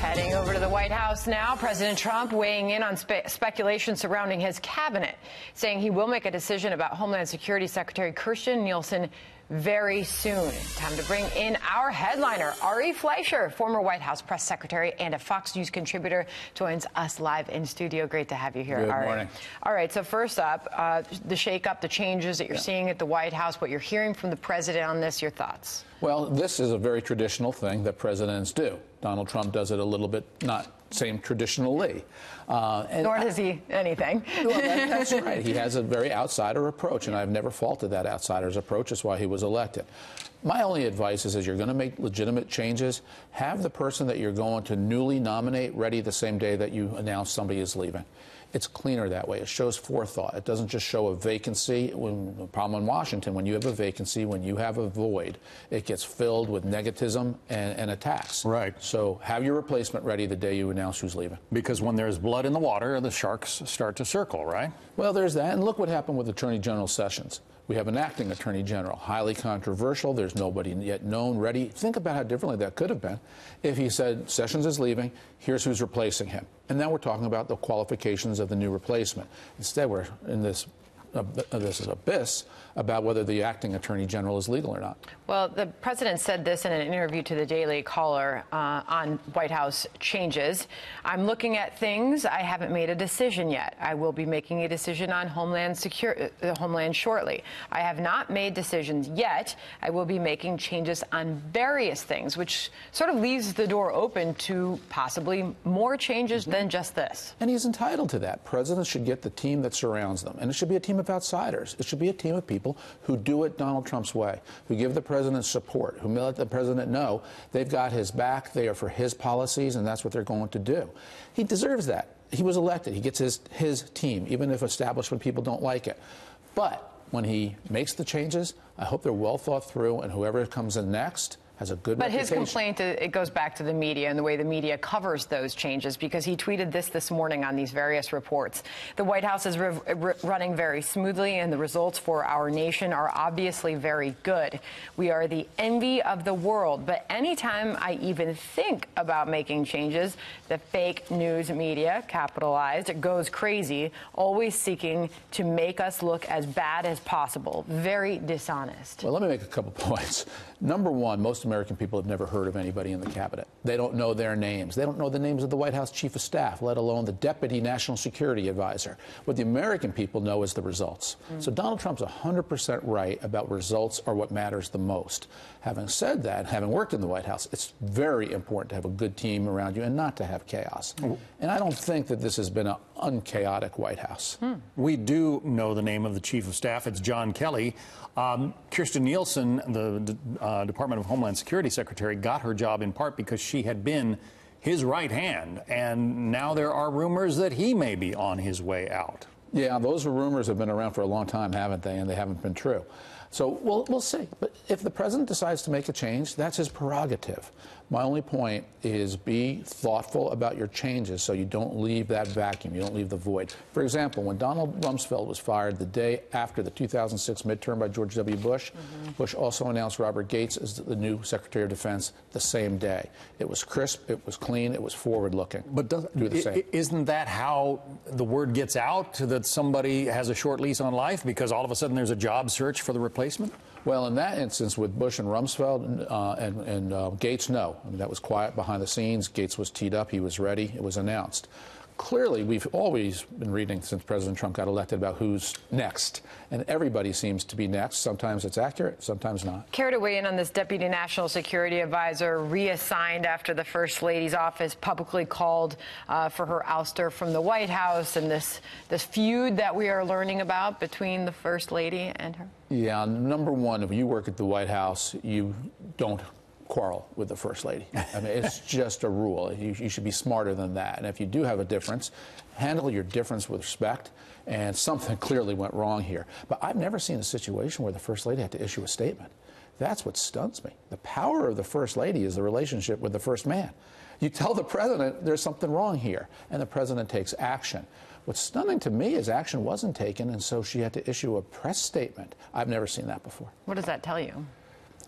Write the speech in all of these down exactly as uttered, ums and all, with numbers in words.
Heading over to the White House now, President Trump weighing in on spe speculation surrounding his cabinet, saying he will make a decision about Homeland Security Secretary Kirstjen Nielsen very soon. Time to bring in our headliner, Ari Fleischer, former White House press secretary and a Fox News contributor, joins us live in studio. Great to have you here, Good Ari. morning. All right, so first up, uh, the shakeup, the changes that you're yeah. seeing at the White House, what you're hearing from the president on this, your thoughts? Well, this is a very traditional thing that presidents do. Donald Trump does it a little bit, not same traditionally. Uh, and Nor does he anything. Well, that, that's right. He has a very outsider approach, and I've never faulted that outsider's approach. That's why he was elected. My only advice is, as you're going to make legitimate changes, have the person that you're going to newly nominate ready the same day that you announce somebody is leaving. It's cleaner that way. It shows forethought. It doesn't just show a vacancy. When, the problem in Washington, when you have a vacancy, when you have a void, it gets filled with negativism and, and attacks. Right. So have your replacement ready the day you announce who's leaving. Because when there's blood in the water, the sharks start to circle, right? Well, there's that. And look what happened with Attorney General Sessions. We have an acting Attorney General, highly controversial. There's nobody yet known, ready. Think about how differently that could have been if he said, Sessions is leaving, here's who's replacing him. And now we're talking about the qualifications of the new replacement. Instead, we're in this, uh, this is abyss about whether the acting Attorney General is legal or not. Well, the president said this in an interview to the Daily Caller uh, on White House changes. I'm looking at things. I haven't made a decision yet. I will be making a decision on Homeland Security, uh, Homeland shortly. I have not made decisions yet. I will be making changes on various things, which sort of leaves the door open to possibly more changes mm-hmm. than just this. And he's entitled to that. Presidents should get the team that surrounds them. And it should be a team of outsiders. It should be a team of people who do it Donald Trump's way, who give the president support, who let the president know they've got his back, they are for his policies, and that's what they're going to do. He deserves that. He was elected. He gets his, his team, even if establishment people don't like it. But when he makes the changes, I hope they're well thought through, and whoever comes in next has a good but reputation. His complaint, it goes back to the media and the way the media covers those changes, because he tweeted this this morning on these various reports. The White House is re re running very smoothly, and the results for our nation are obviously very good. We are the envy of the world, but anytime I even think about making changes, the fake news media, capitalized, goes crazy, always seeking to make us look as bad as possible. Very dishonest. Well, let me make a couple points. Number one, most American people have never heard of anybody in the cabinet. They don't know their names. They don't know the names of the White House chief of staff, let alone the deputy national security advisor. What the American people know is the results. Mm. So Donald Trump's one hundred percent right about results are what matters the most. Having said that, having worked in the White House, it's very important to have a good team around you and not to have chaos. Mm. And I don't think that this has been an unchaotic White House. Mm. We do know the name of the chief of staff. It's John Kelly. Um, Kirstjen Nielsen, the uh, Department of Homeland Security Secretary, got her job in part because she had been his right hand, and now there are rumors that he may be on his way out. Yeah, those rumors have been around for a long time, haven't they? And they haven't been true. So we'll, we'll see. But if the president decides to make a change, that's his prerogative. My only point is be thoughtful about your changes so you don't leave that vacuum, you don't leave the void. For example, when Donald Rumsfeld was fired the day after the two thousand six midterm by George W. Bush, mm-hmm. Bush also announced Robert Gates as the new Secretary of Defense the same day. It was crisp, it was clean, it was forward-looking. But does, do the same. Isn't that how the word gets out, that somebody has a short lease on life because all of a sudden there's a job search for the replacement? Well, in that instance, with Bush and Rumsfeld uh, and, and uh, Gates, no. I mean, that was quiet behind the scenes. Gates was teed up. He was ready. It was announced. Clearly, we've always been reading since President Trump got elected about who's next. And everybody seems to be next. Sometimes it's accurate, sometimes not. Care to weigh in on this Deputy National Security Advisor reassigned after the First Lady's office publicly called uh, for her ouster from the White House, and this, this feud that we are learning about between the First Lady and her? Yeah, number one, if you work at the White House, you don't quarrel with the First Lady. I mean, it's just a rule. You, you should be smarter than that. And if you do have a difference, handle your difference with respect. And something clearly went wrong here. But I've never seen a situation where the First Lady had to issue a statement. That's what stuns me. The power of the First Lady is the relationship with the First Man. You tell the President there's something wrong here, and the President takes action. What's stunning to me is action wasn't taken, and so she had to issue a press statement. I've never seen that before. What does that tell you?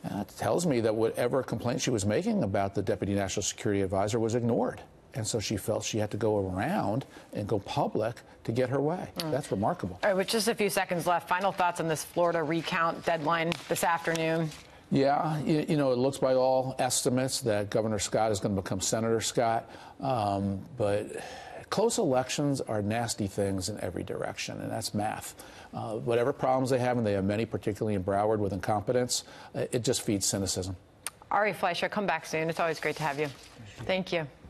Uh, it tells me that whatever complaint she was making about the Deputy National Security Advisor was ignored. And so she felt she had to go around and go public to get her way. Mm. That's remarkable. All right, with just a few seconds left, final thoughts on this Florida recount deadline this afternoon? Yeah, you, you know, it looks by all estimates that Governor Scott is going to become Senator Scott. Um, but close elections are nasty things in every direction, and that's math. Uh, whatever problems they have, and they have many, particularly in Broward with incompetence, it just feeds cynicism. Ari Fleischer, come back soon. It's always great to have you. Thank you.